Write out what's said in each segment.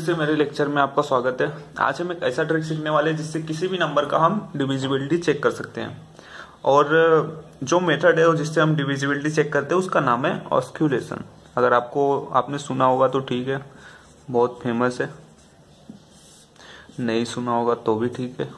से मेरे लेक्चर में आपका स्वागत है। आज हम एक ऐसा ट्रिक सीखने वाले हैं जिससे किसी भी नंबर का हम डिविजिबिलिटी चेक कर सकते हैं। और जो मेथड है जिससे हम डिविजिबिलिटी चेक करते हैं उसका नाम है ऑस्क्यूलेशन। अगर आपने सुना होगा तो ठीक है, बहुत फेमस है। नहीं सुना होगा तो भी ठीक है।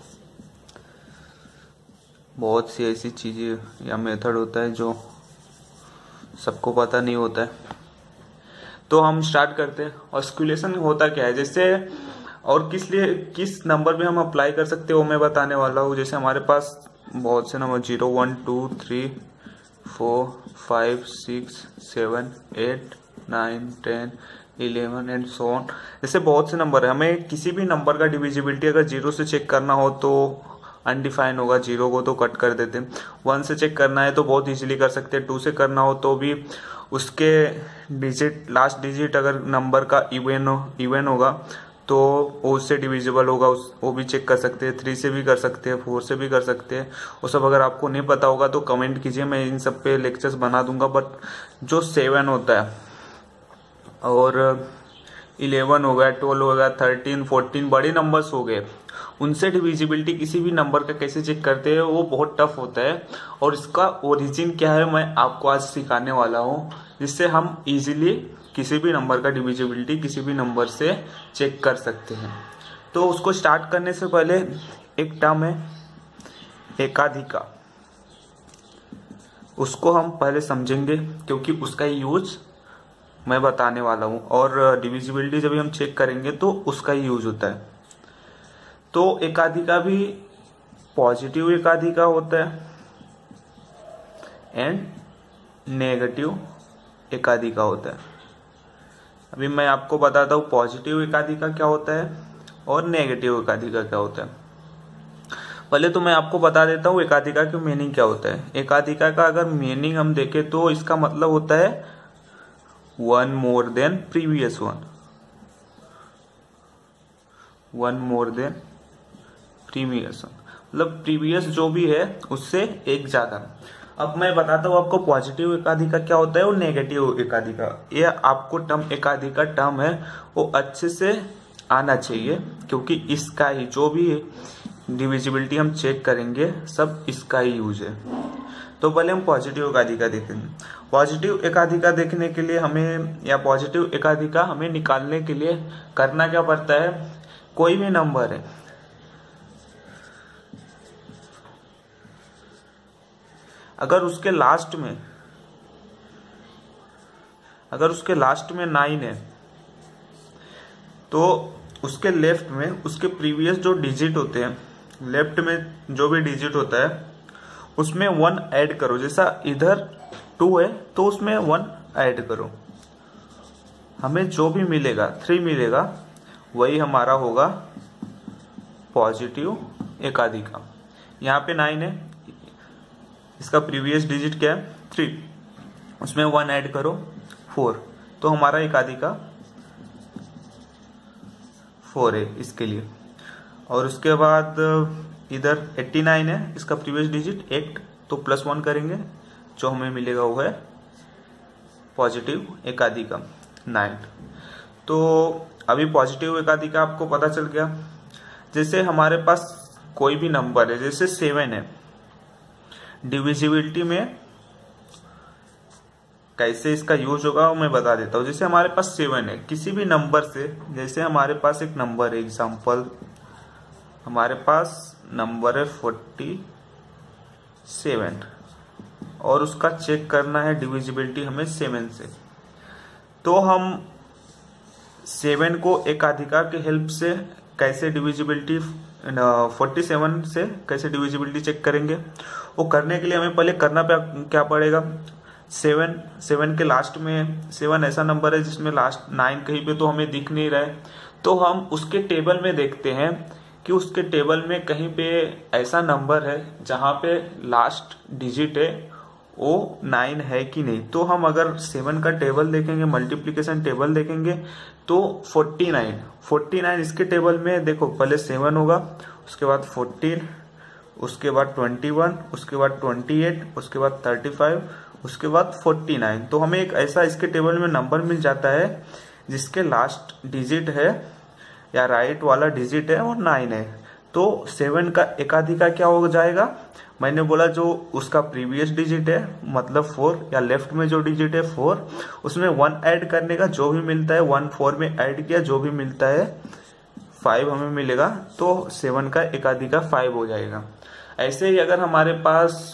बहुत सी ऐसी चीजें या मेथड होता है जो सबको पता नहीं होता है। तो हम स्टार्ट करते हैं। ऑस्क्यूलेशन होता क्या है, जैसे और किस नंबर में हम अप्लाई कर सकते हैं वो मैं बताने वाला हूँ। जैसे हमारे पास बहुत से नंबर 0, 1, 2, 3, 4, 5, 6, 7, 8, 9, 10, 11 एंड सो ऑन। जैसे बहुत से नंबर है। हमें किसी भी नंबर का डिविजिबिलिटी अगर 0 से चेक करना हो तो अनडिफाइन होगा, 0 को तो कट कर देते हैं। 1 से चेक करना है तो बहुत इजीली कर सकते हैं। 2 से करना हो तो भी उसके लास्ट डिजिट अगर नंबर का इवन होगा तो उससे डिविजिबल होगा, वो भी चेक कर सकते हैं। 3 से भी कर सकते हैं, 4 से भी कर सकते हैं। वो सब अगर आपको नहीं पता होगा तो कमेंट कीजिए, मैं इन सब पे लेक्चर्स बना दूंगा। बट जो 7 होता है और 11 हो गया, 12 हो गया, 13, 14 बड़े नंबर्स हो गए, उनसे डिविजिबिलिटी किसी भी नंबर का कैसे चेक करते हैं वो बहुत टफ होता है। और इसका ओरिजिन क्या है मैं आपको आज सिखाने वाला हूँ, जिससे हम इजीली किसी भी नंबर का डिविजिबिलिटी किसी भी नंबर से चेक कर सकते हैं। तो उसको स्टार्ट करने से पहले एक टर्म है एकाधिका, उसको हम पहले समझेंगे क्योंकि उसका यूज मैं बताने वाला हूँ। और डिविजिबिलिटी जब हम चेक करेंगे तो उसका ही यूज होता है। तो एकाधिका भी पॉजिटिव एकाधिका होता है एंड नेगेटिव एकाधिका होता है। अभी मैं आपको बताता हूँ पॉजिटिव एकाधिका क्या होता है और नेगेटिव एकाधिका क्या होता है। पहले तो मैं आपको बता देता हूँ एकाधिका की मीनिंग क्या होता है। एकाधिका का अगर मीनिंग हम देखें तो इसका मतलब होता है one more than previous one, मतलब प्रीवियस जो भी है उससे एक ज्यादा। अब मैं बताता हूँ आपको पॉजिटिव एकाधिका क्या होता है और नेगेटिव एकाधिका। ये आपको एकाधिका टर्म है वो अच्छे से आना चाहिए, क्योंकि इसका ही जो भी डिविजिबिलिटी हम चेक करेंगे सब इसका ही यूज है। तो पहले हम पॉजिटिव एकाधिका देखेंगे। पॉजिटिव एकाधिका देखने के लिए हमें, या पॉजिटिव एकाधिका हमें निकालने के लिए करना क्या पड़ता है, कोई भी नंबर है अगर उसके लास्ट में 9 है तो उसके लेफ्ट में उसके प्रीवियस जो डिजिट होते हैं, लेफ्ट में जो भी डिजिट होता है उसमें 1 ऐड करो। जैसा इधर 2 है तो उसमें 1 ऐड करो, हमें जो भी मिलेगा 3 मिलेगा, वही हमारा होगा पॉजिटिव एकाधिका। यहाँ पे 9 है, इसका प्रीवियस डिजिट क्या है 3, उसमें 1 ऐड करो 4, तो हमारा एकाधिका 4 है इसके लिए। और उसके बाद इधर 89 है, इसका प्रीवियस डिजिट 8, तो +1 करेंगे, जो हमें मिलेगा वो है पॉजिटिव एकाधिका 9। तो अभी पॉजिटिव एकाधिका आपको पता चल गया। जैसे हमारे पास कोई भी नंबर है, जैसे 7 है, डिविजिबिलिटी में कैसे इसका यूज होगा वो मैं बता देता हूँ। जैसे हमारे पास 7 है, किसी भी नंबर से, जैसे हमारे पास एक नंबर है, एग्जांपल हमारे पास नंबर है 47 और उसका चेक करना है डिविजिबिलिटी हमें 7 से। तो हम 7 को एकाधिका के हेल्प से कैसे डिविजिबिलिटी 47 से कैसे डिविजिबिलिटी चेक करेंगे, वो करने के लिए हमें पहले करना क्या पड़ेगा। 7 के लास्ट में 7 ऐसा नंबर है जिसमें लास्ट 9 कहीं पे तो हमें दिख नहीं रहा है, तो हम उसके टेबल में देखते हैं कि उसके टेबल में कहीं पे ऐसा नंबर है जहां पे लास्ट डिजिट है वो 9 है कि नहीं। तो हम अगर 7 का टेबल देखेंगे, मल्टीप्लिकेशन टेबल देखेंगे तो 49 इसके टेबल में देखो, पहले 7 होगा, उसके बाद 14, उसके बाद 21, उसके बाद 28, उसके बाद 35, उसके बाद 49। तो हमें एक ऐसा इसके टेबल में नंबर मिल जाता है जिसके लास्ट डिजिट है या राइट वाला डिजिट है और 9 है, तो 7 का एकाधिका क्या हो जाएगा? मैंने बोला जो उसका प्रीवियस डिजिट है मतलब 4, या लेफ्ट में जो डिजिट है 4, उसमें 1 ऐड करने का जो भी मिलता है 1 4 में ऐड किया जो भी मिलता है 5 हमें मिलेगा, तो 7 का एकाधिका 5 हो जाएगा। ऐसे ही अगर हमारे पास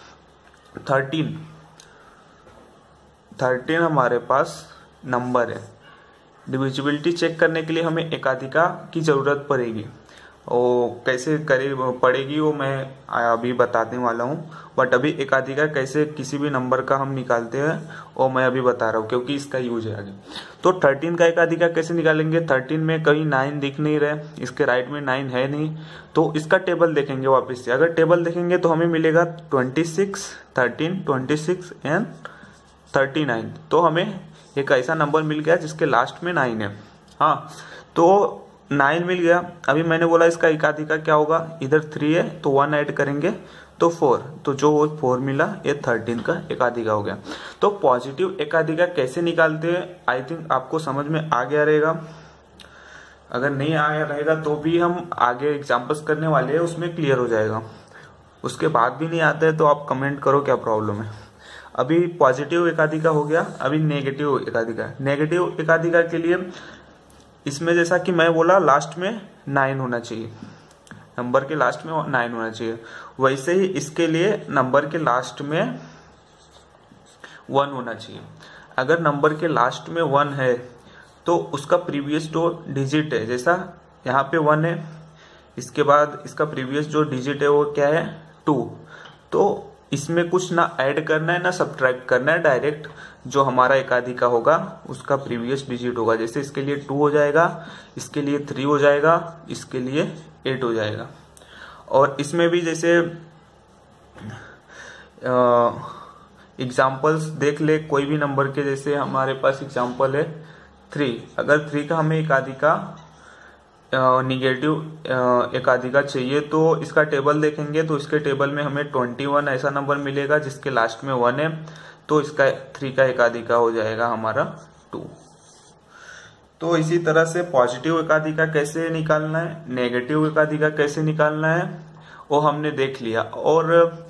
13 हमारे पास नंबर है, डिविजिबिलिटी चेक करने के लिए हमें एकाधिका की जरूरत पड़ेगी। वो कैसे पड़ेगी वो मैं अभी बताने वाला हूँ, बट अभी एकाधिका कैसे किसी भी नंबर का हम निकालते हैं वो मैं अभी बता रहा हूँ क्योंकि इसका यूज है आगे। तो 13 का एकाधिका कैसे निकालेंगे? 13 में कहीं 9 दिख नहीं रहा है, इसके राइट में 9 है नहीं, तो इसका टेबल देखेंगे वापस से। अगर टेबल देखेंगे तो हमें मिलेगा 26, 13, 26 एंड 39। तो हमें एक ऐसा नंबर मिल गया जिसके लास्ट में 9 है। हाँ, तो 9 मिल गया। अभी मैंने बोला इसका एकाधिका क्या होगा, इधर 3 है तो 1 ऐड करेंगे तो 4, तो जो 4 मिला ये 13 का एकाधिका हो गया। तो पॉजिटिव एकाधिका कैसे निकालते हैं आई थिंक आपको समझ में आ गया रहेगा। अगर नहीं आया रहेगा तो भी हम आगे एग्जाम्पल्स करने वाले हैं उसमें क्लियर हो जाएगा। उसके बाद भी नहीं आता है तो आप कमेंट करो क्या प्रॉब्लम है। अभी पॉजिटिव एकाधिका हो गया, अभी नेगेटिव एकाधिका। नेगेटिव एकाधिका के लिए इसमें जैसा कि मैं बोला लास्ट में 9 होना चाहिए, नंबर के लास्ट में 9 होना चाहिए, वैसे ही इसके लिए नंबर के लास्ट में 1 होना चाहिए। अगर नंबर के लास्ट में 1 है तो उसका प्रीवियस जो डिजिट है, जैसा यहाँ पे 1 है, इसके बाद इसका प्रीवियस जो डिजिट है वो क्या है 2, तो इसमें कुछ ना ऐड करना है ना सब्ट्रैक्ट करना है, डायरेक्ट जो हमारा एकाधिका होगा उसका प्रीवियस डिजिट होगा। जैसे इसके लिए 2 हो जाएगा, इसके लिए 3 हो जाएगा, इसके लिए 8 हो जाएगा। और इसमें भी जैसे एग्जाम्पल्स देख ले कोई भी नंबर के, जैसे हमारे पास एग्जाम्पल है 3। अगर 3 का हमें एकाधिका निगेटिव एकाधिका चाहिए तो इसका टेबल देखेंगे तो इसके टेबल में हमें 21 ऐसा नंबर मिलेगा जिसके लास्ट में 1 है, तो इसका 3 का एकाधिका हो जाएगा हमारा 2। तो इसी तरह से पॉजिटिव एकाधिका कैसे निकालना है, नेगेटिव एकाधिका कैसे निकालना है वो हमने देख लिया। और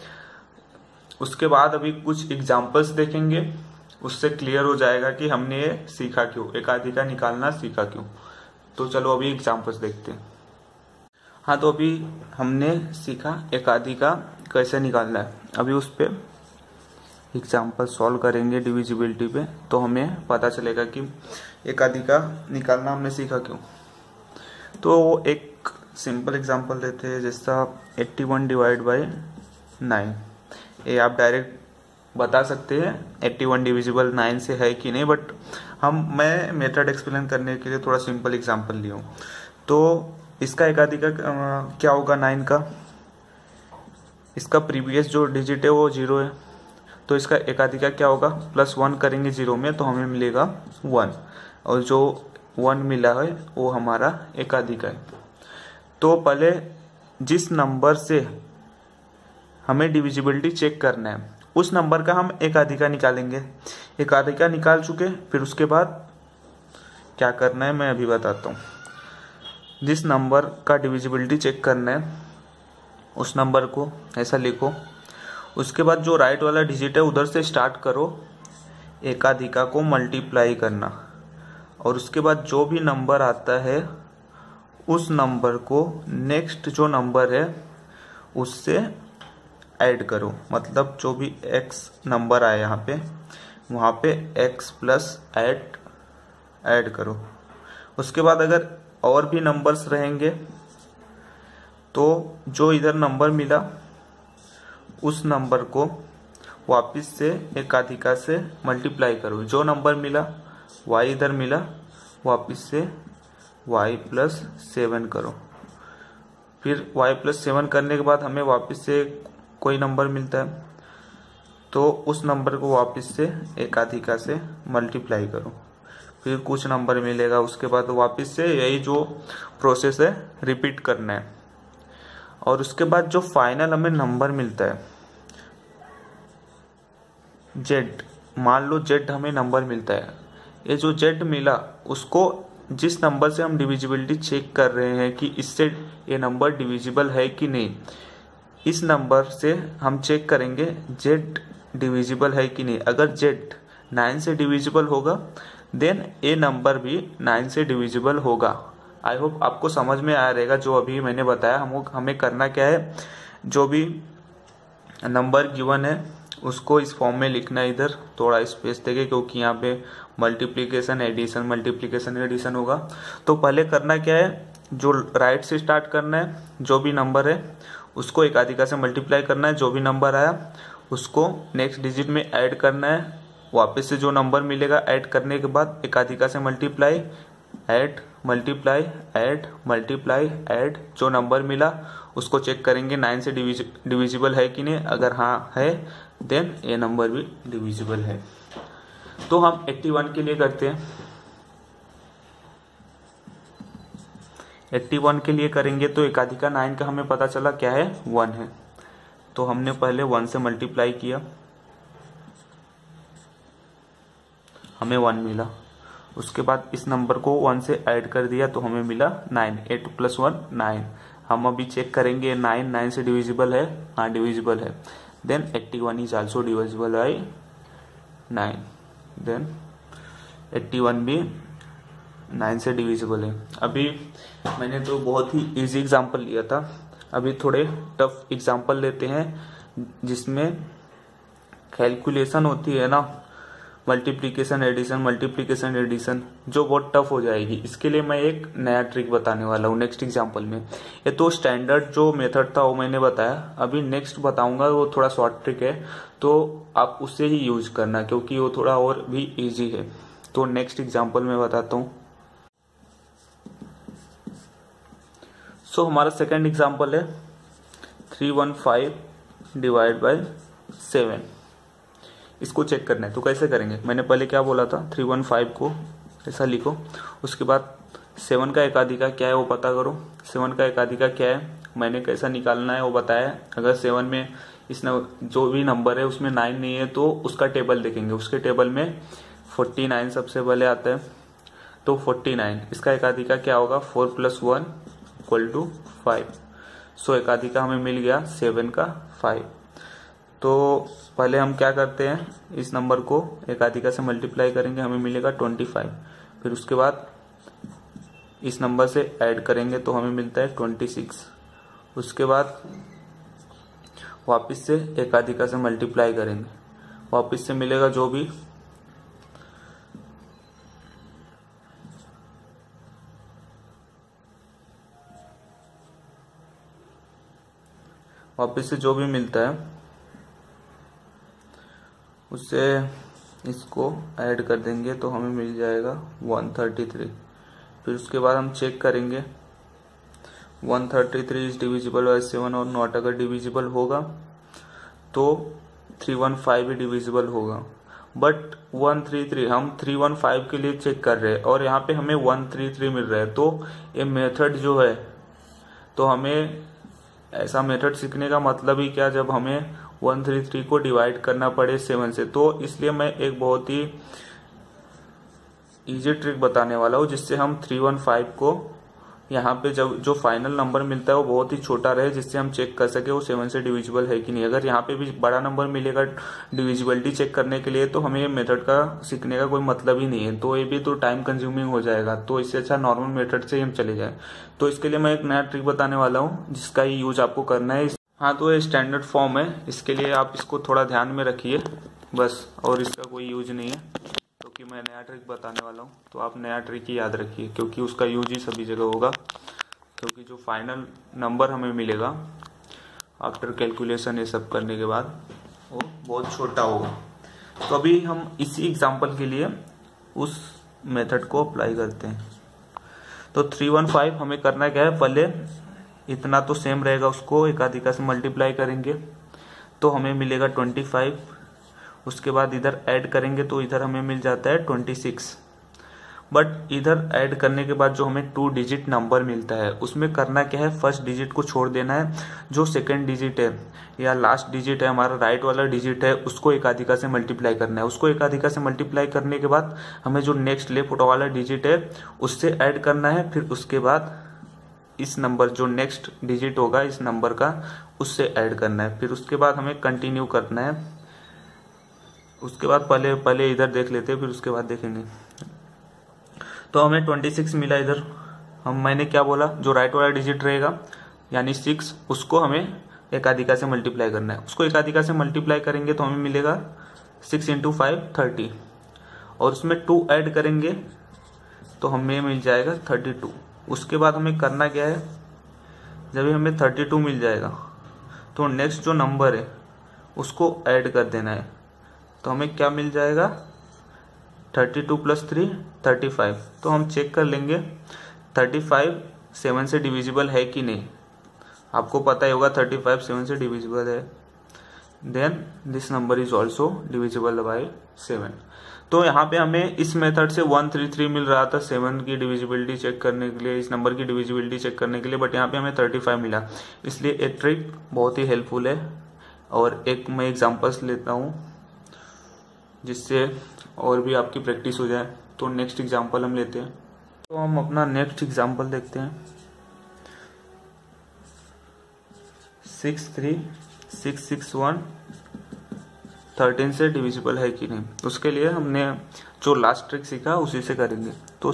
उसके बाद अभी कुछ एग्जाम्पल्स देखेंगे, उससे क्लियर हो जाएगा कि हमने ये सीखा क्यों, एकाधिका निकालना सीखा क्यों। तो चलो अभी एग्जाम्पल्स देखते हैं। हाँ, तो अभी हमने सीखा एकाधिका कैसे निकालना है। अभी उस पर एग्जाम्पल सॉल्व करेंगे डिविजिबिलिटी पे, तो हमें पता चलेगा कि एकाधिका निकालना हमने सीखा क्यों। तो एक सिंपल एग्जाम्पल लेते हैं, जैसा 81 डिवाइड बाई 9। ये आप डायरेक्ट बता सकते हैं 81 डिविजिबल 9 से है कि नहीं, बट मैं मेथड एक्सप्लेन करने के लिए थोड़ा सिंपल एग्जांपल लिया हूँ। तो इसका एकाधिका क्या होगा 9 का, इसका प्रीवियस जो डिजिट है वो 0 है, तो इसका एकाधिका क्या होगा, +1 करेंगे 0 में तो हमें मिलेगा 1, और जो 1 मिला है वो हमारा एकाधिका है। तो पहले जिस नंबर से हमें डिविजिबिलिटी चेक करना है उस नंबर का हम एकाधिका निकालेंगे। एकाधिका निकाल चुके, फिर उसके बाद क्या करना है मैं अभी बताता हूँ। जिस नंबर का डिविजिबिलिटी चेक करना है उस नंबर को ऐसा लिखो, उसके बाद जो राइट वाला डिजिट है उधर से स्टार्ट करो एकाधिका को मल्टीप्लाई करना, और उसके बाद जो भी नंबर आता है उस नंबर को नेक्स्ट जो नंबर है उससे ऐड करो। मतलब जो भी x नंबर आए यहाँ पे वहाँ पे x प्लस ऐड करो। उसके बाद अगर और भी नंबर्स रहेंगे तो जो इधर नंबर मिला उस नंबर को वापस से एकाधिका से मल्टीप्लाई करो। जो नंबर मिला y इधर मिला वापस से y प्लस 7 करो। फिर y प्लस 7 करने के बाद हमें वापस से कोई नंबर मिलता है तो उस नंबर को वापस से एकाधिका से मल्टीप्लाई करो, फिर कुछ नंबर मिलेगा, उसके बाद वापस से यही जो प्रोसेस है रिपीट करना है। और उसके बाद जो फाइनल हमें नंबर मिलता है z, मान लो z हमें नंबर मिलता है, ये जो z मिला उसको जिस नंबर से हम डिविजिबिलिटी चेक कर रहे हैं कि इससे ये नंबर डिविजिबल है कि नहीं, इस नंबर से हम चेक करेंगे z डिविजिबल है कि नहीं। अगर z 9 से डिविजिबल होगा देन ये नंबर भी 9 से डिविजिबल होगा। आई होप आपको समझ में आ रहेगा जो अभी मैंने बताया। हमें करना क्या है, जो भी नंबर गिवन है उसको इस फॉर्म में लिखना है। इधर थोड़ा स्पेस देंगे क्योंकि यहाँ पे मल्टीप्लिकेशन एडिशन होगा। तो पहले करना क्या है, जो राइट से स्टार्ट करना है, जो भी नंबर है उसको एकाधिका से मल्टीप्लाई करना है, जो भी नंबर आया उसको नेक्स्ट डिजिट में ऐड करना है। वापस से जो नंबर मिलेगा ऐड करने के बाद एकाधिका से multiply, add multiply, add multiply, add, जो नंबर मिला उसको चेक करेंगे 9 से डिविजिबल है कि नहीं। अगर हाँ है देन ये नंबर भी डिविजिबल है। तो हम 81 के लिए करते हैं। 81 के लिए करेंगे तो एकाधिका 9 का हमें पता चला क्या है, 1 है। तो हमने पहले 1 से मल्टीप्लाई किया, हमें 1 मिला। उसके बाद इस नंबर को 1 से ऐड कर दिया तो हमें मिला 9। 8 + 1 9। हम अभी चेक करेंगे 9 से डिविजिबल है, हाँ डिविजिबल है। Then 81 is also divisible by 9। Then 81 भी 9 से डिविजिबल है। अभी मैंने तो बहुत ही इजी एग्जांपल लिया था, अभी थोड़े टफ एग्जांपल लेते हैं जिसमें कैलकुलेशन होती है ना, मल्टीप्लिकेशन एडिशन, जो बहुत टफ हो जाएगी। इसके लिए मैं एक नया ट्रिक बताने वाला हूँ नेक्स्ट एग्जांपल में। ये तो स्टैंडर्ड जो मेथड था वो मैंने बताया, अभी नेक्स्ट बताऊंगा वो थोड़ा शॉर्ट ट्रिक है, तो आप उससे ही यूज करना क्योंकि वो थोड़ा और भी इजी है। तो नेक्स्ट एग्जांपल में बताता हूँ। सो हमारा सेकंड एग्जांपल है 315 डिवाइड बाय 7। इसको चेक करना है तो कैसे करेंगे, मैंने पहले क्या बोला था, 315 को ऐसा लिखो, उसके बाद 7 का एकाधिका क्या है वो पता करो। 7 का एकाधिका क्या है, मैंने कैसा निकालना है वो बताया। अगर 7 में जो भी नंबर है उसमें 9 नहीं है तो उसका टेबल देखेंगे, उसके टेबल में 49 सबसे पहले आता है। तो 49 इसका एकाधिका क्या होगा, 4 + 1 = 5। सो एकाधिका हमें मिल गया 7 का 5। तो पहले हम क्या करते हैं, इस नंबर को एकाधिका से मल्टीप्लाई करेंगे, हमें मिलेगा 25। फिर उसके बाद इस नंबर से ऐड करेंगे तो हमें मिलता है 26। उसके बाद वापस से एकाधिका से मल्टीप्लाई करेंगे, वापस से मिलेगा जो भी मिलता है उससे इसको ऐड कर देंगे तो हमें मिल जाएगा 133। फिर उसके बाद हम चेक करेंगे 133 इज डिविजिबल बाय 7 और नॉट। अगर डिविजिबल होगा तो 315 भी डिविजिबल होगा। बट 133 हम 315 के लिए चेक कर रहे हैं और यहाँ पे हमें 133 मिल रहा है। तो ये मेथड जो है, तो हमें ऐसा मेथड सीखने का मतलब ही क्या, जब हमें 133 को डिवाइड करना पड़े 7 से। तो इसलिए मैं एक बहुत ही इजी ट्रिक बताने वाला हूँ जिससे हम 315 को यहाँ पे जब जो फाइनल नंबर मिलता है वो बहुत ही छोटा रहे, जिससे हम चेक कर सके वो 7 से डिविजिबल है कि नहीं। अगर यहाँ पे भी बड़ा नंबर मिलेगा डिविजिबिलिटी चेक करने के लिए तो हमें ये मेथड का सीखने का कोई मतलब ही नहीं है, तो ये भी तो टाइम कंज्यूमिंग हो जाएगा। तो इससे अच्छा नॉर्मल मेथड से हम चले जाए। तो इसके लिए मैं एक नया ट्रिक बताने वाला हूँ जिसका ही यूज आपको करना है। हाँ, तो ये स्टैंडर्ड फॉर्म है, इसके लिए आप इसको थोड़ा ध्यान में रखिए बस, और इसका कोई यूज नहीं है क्योंकि मैं नया ट्रिक बताने वाला हूँ। तो आप नया ट्रिक ही याद रखिए क्योंकि उसका यूज ही सभी जगह होगा, क्योंकि जो फाइनल नंबर हमें मिलेगा आफ्टर कैलकुलेशन ये सब करने के बाद वो बहुत छोटा होगा। तो अभी हम इसी एग्जांपल के लिए उस मेथड को अप्लाई करते हैं। तो 315 हमें करना क्या है, पहले इतना तो सेम रहेगा, उसको एकाधिका से मल्टीप्लाई करेंगे तो हमें मिलेगा 25। उसके बाद इधर ऐड करेंगे तो इधर हमें मिल जाता है 26। बट इधर ऐड करने के बाद जो हमें 2 डिजिट नंबर मिलता है उसमें करना क्या है, फर्स्ट डिजिट को छोड़ देना है, जो सेकंड डिजिट है या लास्ट डिजिट है, हमारा राइट वाला डिजिट है, उसको एकाधिका से मल्टीप्लाई करना है। उसको एकाधिका से मल्टीप्लाई करने के बाद हमें जो नेक्स्ट लेफ्ट वाला डिजिट है उससे ऐड करना है, फिर उसके बाद इस नंबर जो नेक्स्ट डिजिट होगा इस नंबर का उससे ऐड करना है, फिर उसके बाद हमें कंटिन्यू करना है। उसके बाद पहले इधर देख लेते हैं, फिर उसके बाद देखेंगे। तो हमें 26 मिला इधर। मैंने क्या बोला, जो राइट वाला डिजिट रहेगा यानी 6 उसको हमें एकाधिका से मल्टीप्लाई करना है। उसको एकाधिका से मल्टीप्लाई करेंगे तो हमें मिलेगा 6 × 5 30, और उसमें 2 ऐड करेंगे तो हमें मिल जाएगा 32। उसके बाद हमें करना क्या है, जब हमें 32 मिल जाएगा तो नेक्स्ट जो नंबर है उसको ऐड कर देना है, तो हमें क्या मिल जाएगा 32 + 3 35। तो हम चेक कर लेंगे 35 7 से डिविजिबल है कि नहीं। आपको पता ही होगा 35 7 से डिविजिबल है, then this number is also divisible by 7। तो यहाँ पे हमें इस मेथड से 133 मिल रहा था 7 की डिविजिबिलिटी चेक करने के लिए, इस नंबर की डिविजिबिलिटी चेक करने के लिए, बट यहाँ पे हमें 35 मिला। इसलिए ये ट्रिक बहुत ही हेल्पफुल है। और एक मैं एग्जांपल्स लेता हूँ जिससे और भी आपकी प्रैक्टिस हो जाए। तो नेक्स्ट एग्जांपल हम लेते हैं। तो हम अपना नेक्स्ट एग्जांपल देखते हैं। 63661 13 से डिविजिबल है कि नहीं। उसके लिए हमने जो लास्ट ट्रिक सीखा उसी से करेंगे। तो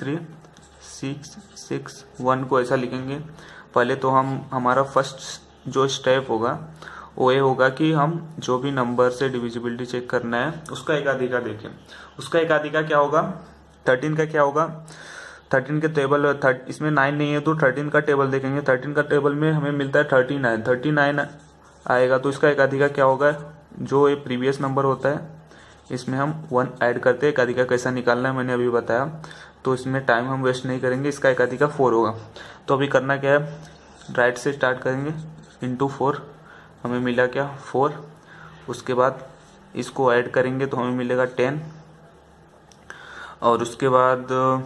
63661 को ऐसा लिखेंगे। पहले तो हमारा फर्स्ट जो स्टेप होगा वो ये होगा कि हम जो भी नंबर से डिविजिबिलिटी चेक करना है उसका एकाधिका देखें। उसका एकाधिका क्या होगा, 13 का क्या होगा, 13 के टेबल इसमें 9 नहीं है तो 13 का टेबल देखेंगे। 13 का टेबल में हमें मिलता है 39 आएगा, तो इसका एकाधिका क्या होगा, जो ये प्रीवियस नंबर होता है इसमें हम 1 ऐड करते हैं। एकाधिका कैसा निकालना है मैंने अभी बताया, तो इसमें टाइम हम वेस्ट नहीं करेंगे। इसका एकाधिका 4 होगा। तो अभी करना क्या है, राइट से स्टार्ट करेंगे, इंटू 4 हमें मिला क्या 4। उसके बाद इसको ऐड करेंगे तो हमें मिलेगा 10, और उसके बाद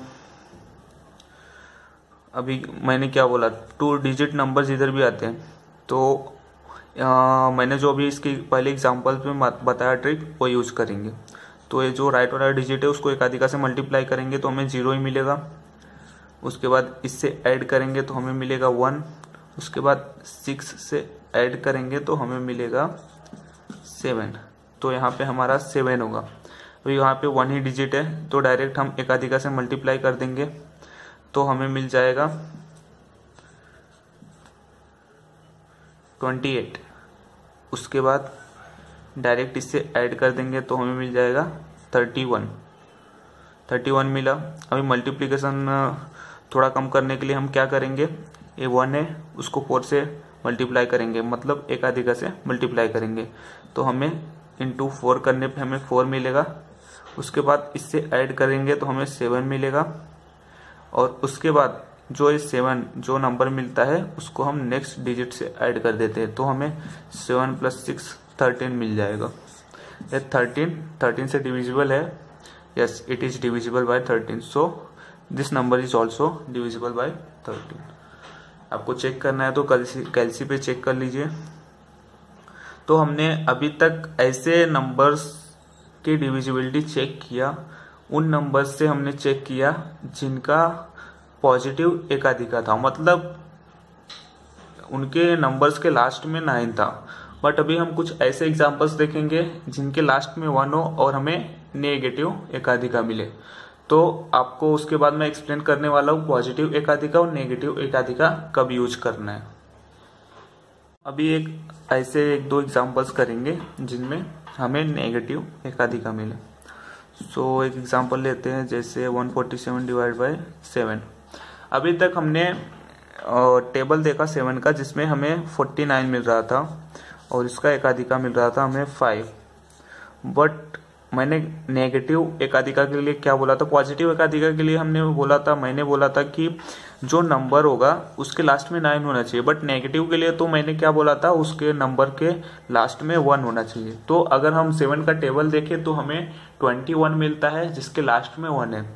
अभी मैंने क्या बोला 2 डिजिट नंबर्स इधर भी आते हैं। तो मैंने जो अभी इसकी पहले एग्जांपल में बताया ट्रिक वो यूज करेंगे। तो ये जो राइट वाला डिजिट है उसको एकाधिका से मल्टीप्लाई करेंगे तो हमें 0 ही मिलेगा। उसके बाद इससे ऐड करेंगे तो हमें मिलेगा 1। उसके बाद 6 से ऐड करेंगे तो हमें मिलेगा 7। तो यहाँ पे हमारा 7 होगा। तो यहाँ पे 1 ही डिजिट है तो डायरेक्ट हम एकाधिका से मल्टीप्लाई कर देंगे तो हमें मिल जाएगा 28। उसके बाद डायरेक्ट इससे ऐड कर देंगे तो हमें मिल जाएगा 31 मिला। अभी मल्टीप्लिकेशन थोड़ा कम करने के लिए हम क्या करेंगे, ये 1 है उसको 4 से मल्टीप्लाई करेंगे, मतलब एकाधिका से मल्टीप्लाई करेंगे तो हमें इंटू 4 करने पे हमें 4 मिलेगा। उसके बाद इससे ऐड करेंगे तो हमें 7 मिलेगा, और उसके बाद जो ये 7 जो नंबर मिलता है उसको हम नेक्स्ट डिजिट से ऐड कर देते हैं तो हमें 7 + 6 13 मिल जाएगा। ये 13 से डिविजिबल है, yes it is divisible by 13, so this number is also divisible by 13। आपको चेक करना है तो कैलसी पे चेक कर लीजिए। तो हमने अभी तक ऐसे नंबर्स की डिविजिबिलिटी चेक किया, उन नंबर्स से हमने चेक किया जिनका पॉजिटिव एकाधिका था, मतलब उनके नंबर्स के लास्ट में 9 था। बट अभी हम कुछ ऐसे एग्जांपल्स देखेंगे जिनके लास्ट में 1 हो और हमें नेगेटिव एकाधिका मिले। तो आपको उसके बाद मैं एक्सप्लेन करने वाला हूँ पॉजिटिव एकाधिका और नेगेटिव एकाधिका कब यूज करना है। अभी ऐसे 1-2 एग्जांपल्स करेंगे जिनमें हमें नेगेटिव एकाधिका मिले। सो एक एग्जांपल लेते हैं, जैसे 147 डिवाइड बाय 7। अभी तक हमने टेबल देखा 7 का जिसमें हमें 49 मिल रहा था और इसका एकाधिका मिल रहा था हमें 5। बट मैंने नेगेटिव एकाधिका के लिए क्या बोला था, पॉजिटिव एकाधिका के लिए मैंने बोला था कि जो नंबर होगा उसके लास्ट में 9 होना चाहिए। बट नेगेटिव के लिए तो मैंने क्या बोला था, उसके नंबर के लास्ट में 1 होना चाहिए। तो अगर हम 7 का टेबल देखें तो हमें 21 मिलता है जिसके लास्ट में 1 है।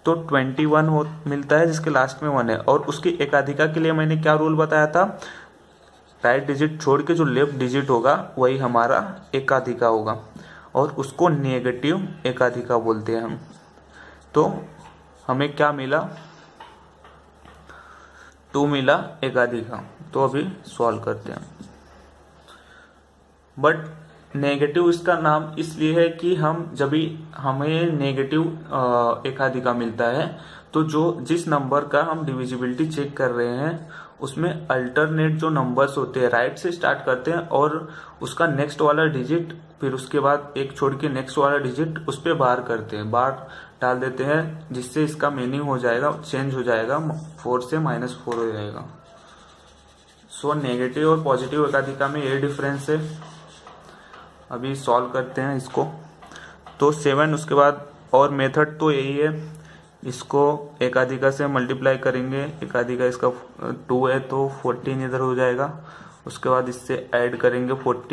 तो 21 मिलता है जिसके लास्ट में 1 है। और उसकी एकाधिका के लिए मैंने क्या रूल बताया था, राइट डिजिट छोड़ के जो लेफ्ट डिजिट होगा वही हमारा एकाधिका होगा, और उसको नेगेटिव एकाधिका बोलते हैं हम। तो हमें क्या मिला, 2 मिला एकाधिका। तो अभी सॉल्व करते हैं। बट नेगेटिव इसका नाम इसलिए है कि हम जब भी हमें नेगेटिव एकाधिका मिलता है तो जिस नंबर का हम डिविजिबिलिटी चेक कर रहे हैं उसमें अल्टरनेट जो नंबर्स होते हैं राइट से स्टार्ट करते हैं और उसका नेक्स्ट वाला डिजिट, फिर उसके बाद एक छोड़ के नेक्स्ट वाला डिजिट उस पर बार करते हैं, बार डाल देते हैं, जिससे इसका मीनिंग हो जाएगा, चेंज हो जाएगा, 4 से -4 हो जाएगा। सो नेगेटिव और पॉजिटिव एकाधिका में ये डिफरेंस है। अभी सॉल्व करते हैं इसको। तो 7, उसके बाद और मेथड तो यही है, इसको एकाधिका से मल्टीप्लाई करेंगे, एकाधिका इसका 2 है तो 14 इधर हो जाएगा। उसके बाद इससे ऐड करेंगे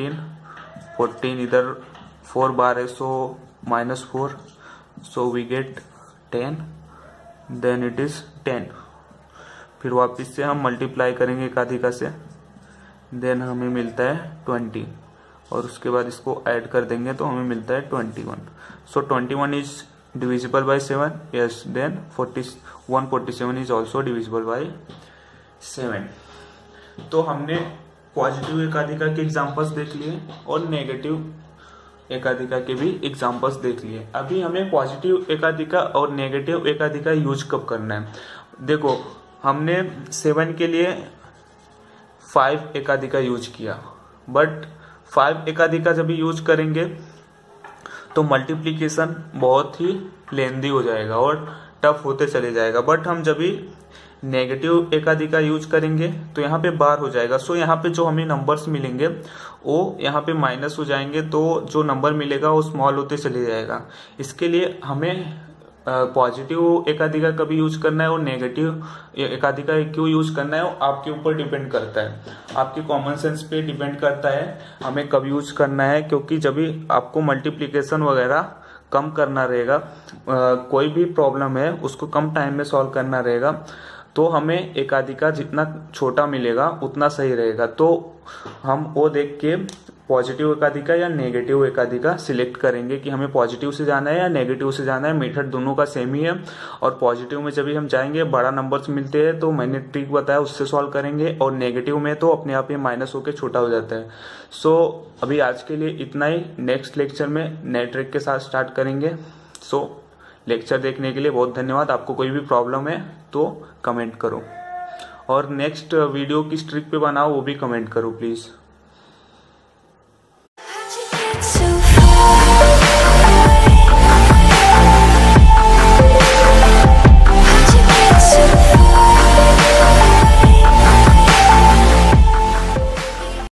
14 इधर 4 बार है so -4, so we get 10, then it is 10। फिर वापस से हम मल्टीप्लाई करेंगे एकाधिका से, देन हमें मिलता है 20, और उसके बाद इसको ऐड कर देंगे तो हमें मिलता है 21। So 21 is divisible by 7, yes, then 147 is also divisible by 7। तो हमने पॉजिटिव एकाधिका के एग्जांपल्स देख लिए और नेगेटिव एकाधिका के भी एग्जांपल्स देख लिए। अभी हमें पॉजिटिव एकाधिका और नेगेटिव एकाधिका यूज कब करना है। देखो, हमने 7 के लिए 5 एकाधिका यूज किया, बट 5 एकाधिका जब यूज करेंगे तो मल्टीप्लिकेशन बहुत ही लेंदी हो जाएगा और टफ होते चले जाएगा। बट हम जब भी नेगेटिव एकाधिका यूज करेंगे तो यहाँ पे बार हो जाएगा। सो यहाँ पे जो हमें नंबर्स मिलेंगे वो यहाँ पे माइनस हो जाएंगे, तो जो नंबर मिलेगा वो स्मॉल होते चले जाएगा। इसके लिए हमें पॉजिटिव एकाधिका कभी यूज करना है और नेगेटिव एकाधिका क्यों यूज करना है वो आपके ऊपर डिपेंड करता है, आपके कॉमन सेंस पे डिपेंड करता है हमें कब यूज करना है। क्योंकि जब भी आपको मल्टीप्लिकेशन वगैरह कम करना रहेगा, कोई भी प्रॉब्लम है उसको कम टाइम में सॉल्व करना रहेगा, तो हमें एकाधिका जितना छोटा मिलेगा उतना सही रहेगा। तो हम वो देख के पॉजिटिव एकाधिका या नेगेटिव एकाधिका सिलेक्ट करेंगे कि हमें पॉजिटिव से जाना है या नेगेटिव से जाना है। मेथड दोनों का सेम ही है। और पॉजिटिव में जब भी हम जाएंगे बड़ा नंबर्स मिलते हैं तो मैंने ट्रिक बताया उससे सॉल्व करेंगे, और नेगेटिव में तो अपने आप ही माइनस होकर छोटा हो जाता है। सो अभी आज के लिए इतना ही। नेक्स्ट लेक्चर में नए ट्रिक के साथ स्टार्ट करेंगे। सो लेक्चर देखने के लिए बहुत धन्यवाद। आपको कोई भी प्रॉब्लम है तो कमेंट करो, और नेक्स्ट वीडियो किस ट्रिक पे बनाओ वो भी कमेंट करो प्लीज़।